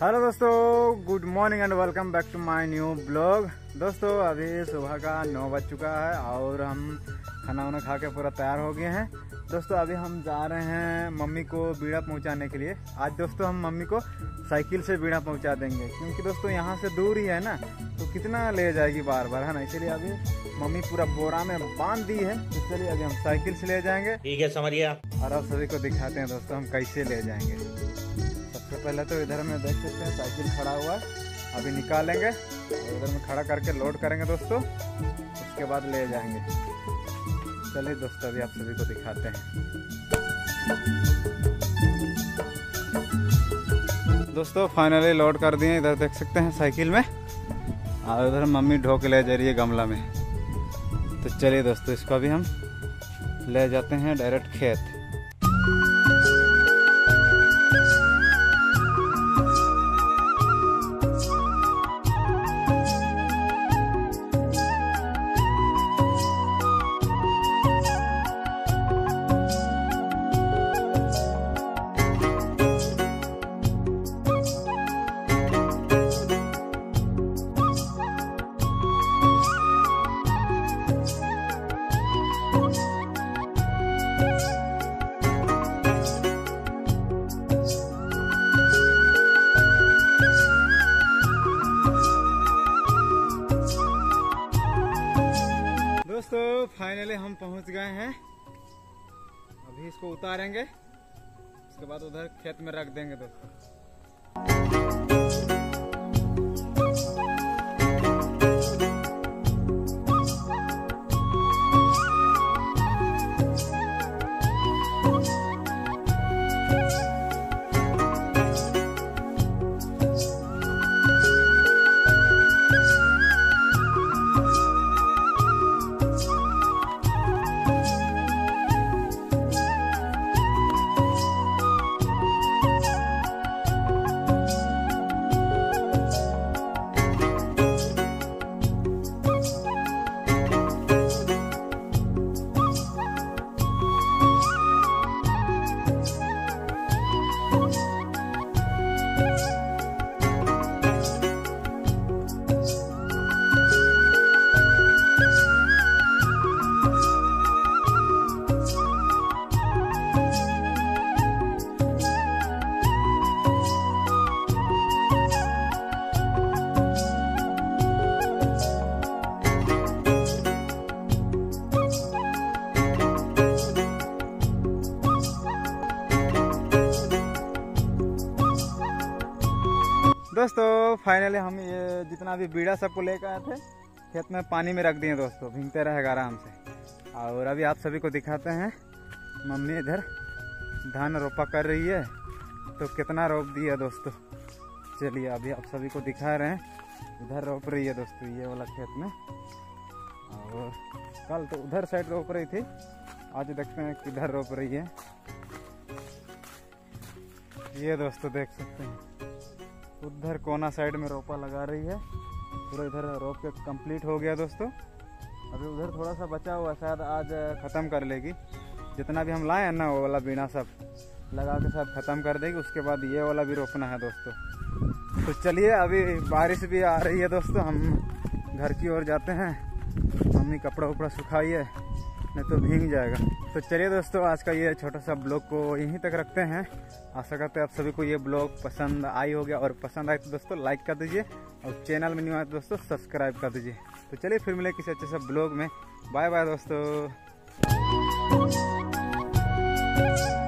Hello दोस्तों, good morning and welcome back to my new blog. दोस्तों अभी सुबह का 9 बज चुका है और हम खाना वाना खा के पूरा तैयार हो गए हैं। दोस्तों अभी हम जा रहे हैं मम्मी को बीड़ा पहुंचाने के लिए। आज दोस्तों हम मम्मी को साइकिल से बीड़ा पहुंचा देंगे, क्योंकि दोस्तों यहाँ से दूर ही है ना, तो कितना ले जाएगी बार बार, है ना। इसलिए अभी मम्मी पूरा बोरा में बांध दी है। तो चलिए अभी हम साइकिल से ले जाएंगे। ठीक है, समझिए। और आप सभी को दिखाते हैं दोस्तों हम कैसे ले जाएंगे। सबसे पहले तो इधर में देख सकते हैं साइकिल खड़ा हुआ है, अभी निकालेंगे और इधर में खड़ा करके लोड करेंगे दोस्तों, उसके बाद ले जाएंगे। चलिए दोस्तों अभी आप सभी को दिखाते हैं। दोस्तों फाइनली लोड कर दिए, इधर देख सकते हैं साइकिल में, और उधर मम्मी ढो के ले जा रही है गमला में। तो चलिए दोस्तों इसको अभी हम ले जाते हैं डायरेक्ट खेत। दोस्तों फाइनली हम पहुंच गए हैं। अभी इसको उतारेंगे, उसके बाद उधर खेत में रख देंगे दोस्तों। दोस्तों फाइनली हम ये जितना भी बीड़ा सबको लेकर आए थे खेत में पानी में रख दिए दोस्तों, भीगते रहेगा आराम से। और अभी आप सभी को दिखाते हैं मम्मी इधर धान रोपा कर रही है, तो कितना रोप दिया दोस्तों। चलिए अभी आप सभी को दिखा रहे हैं, इधर रोप रही है दोस्तों ये वाला खेत में, और कल तो उधर साइड रोप रही थी, आज देखते हैं किधर रोप रही है। ये दोस्तों देख सकते हैं उधर कोना साइड में रोपा लगा रही है, पूरा इधर रोप के कंप्लीट हो गया दोस्तों। अभी उधर थोड़ा सा बचा हुआ, शायद आज ख़त्म कर लेगी। जितना भी हम लाए हैं ना वो वाला बीना सब लगा के साथ ख़त्म कर देगी, उसके बाद ये वाला भी रोपना है दोस्तों। तो चलिए अभी बारिश भी आ रही है दोस्तों, हम घर की ओर जाते हैं। मम्मी कपड़ा उपड़ा सुखाई है, नहीं तो भीग जाएगा। तो चलिए दोस्तों आज का ये छोटा सा ब्लॉग को यहीं तक रखते हैं। आशा करते हैं आप सभी को ये ब्लॉग पसंद आई होगा, और पसंद आए तो दोस्तों लाइक कर दीजिए, और चैनल में न्यू आए तो दोस्तों सब्सक्राइब कर दीजिए। तो चलिए फिर मिले किसी अच्छे से ब्लॉग में। बाय बाय दोस्तों।